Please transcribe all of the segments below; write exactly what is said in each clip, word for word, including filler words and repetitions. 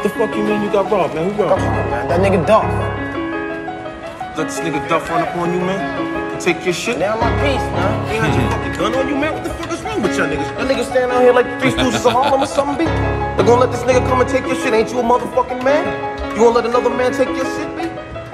The fuck you mean you got robbed, man? Who robbed you? Man, that nigga Duff. Let this nigga Duff run up on you, man? And take your shit? Now my piece, man. He had your fucking gun on you, man? What the fuck is wrong with y'all niggas? Y'all niggas standing out here like three stooges of Harlem or something, B? They gonna let this nigga come and take your shit? Ain't you a motherfucking man? You gonna let another man take your shit, B?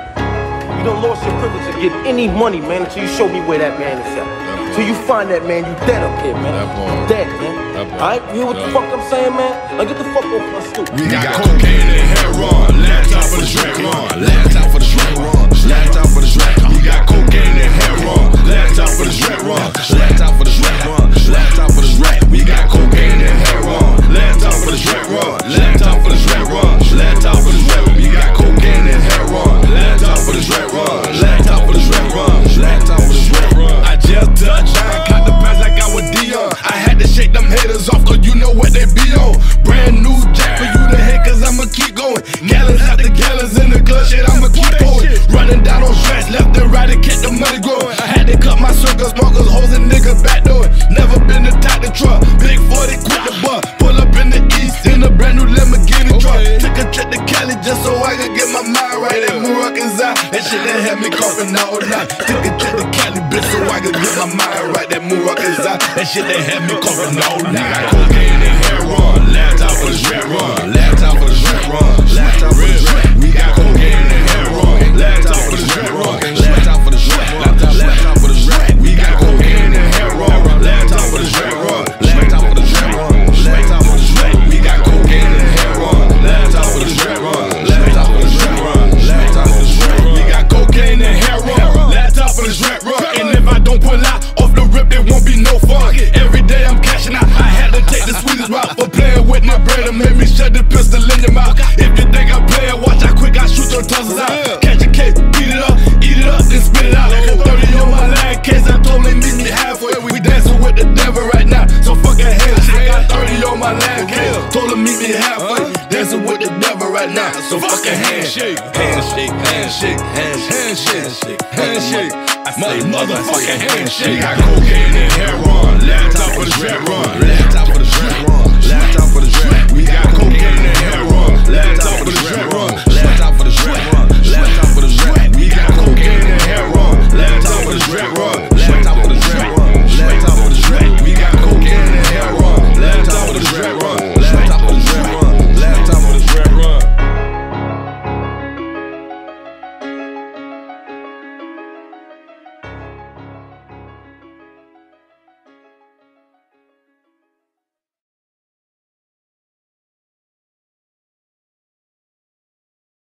You done lost your privilege to get any money, man, until you show me where that man is at. Till you find that man, you dead up here, man. Dead, man. Alright, you hear what the fuck I'm saying, man? Now get the fuck off my stoop. We got cocaine and heroin. Last out for the drink run. Last out for the drink run. Last out for the drink. We got cocaine and heroin. Last out for the drink run. Last out for the drink run. Last out for the drink. We got cocaine and heroin. Last out for the drink run. Last out for the drink run. Last out for the drink. We got cocaine and heroin. Last out for the drink run. Last out for the drink run. Last out for the drink run. I just touched. I caught the pass like I was Dion. I had to shake them haters off, cause you know what they be on. Brand new jack for you to hit, cause I'ma keep going. Gallons after gallons in the clutch, shit, I'ma keep going. Running down on stress, left and right to catch the money growing. I had to cut my circle, smokers, hoes and niggas back door. Never been to top the truck, big forty, quit the bus. Pull up in the east, in a brand new Lamborghini truck. Took a trip to Cali just so I could get my mind right. That Murak and Zai, that shit that had me coughing all night. Took a trip to Cali, bitch, so I could get my mind right. That Murak and Zai, that shit that had me coughing all night. Cocaine and heroin, last out for the drink run. Last out for the drink run. Last out for the drink. We got cocaine and heroin. Last out for the drink run. Last out for the drink. Last out for the drink. We got cocaine and heroin. Last out for the drink run. Last out for the drink run. Last out for the drink. We got cocaine and heroin. Last out for the drink run. Last out for the drink run. Last out for the drink. We got cocaine and heroin. Last out for the drink run. And if I don't pull out off the rip, there won't be no fun. Every day I'm cashing out. I had to take the sweetest route for playing with my bread and made me shut the pistol in your mouth. If you think I'm playing, watch how quick I shoot your tongues out. Catch a case, beat it up, eat it up, then spit it out. thirty on my line case, I told him meet me halfway. We dancing with the devil right now, so fucking handshake. Got thirty on my line case, told him meet me halfway. Dancing with the devil right now, so fucking handshake. Handshake, handshake, handshake, handshake, handshake. My motherfucking handshake. We got cocaine and heroin, last out for the drink run.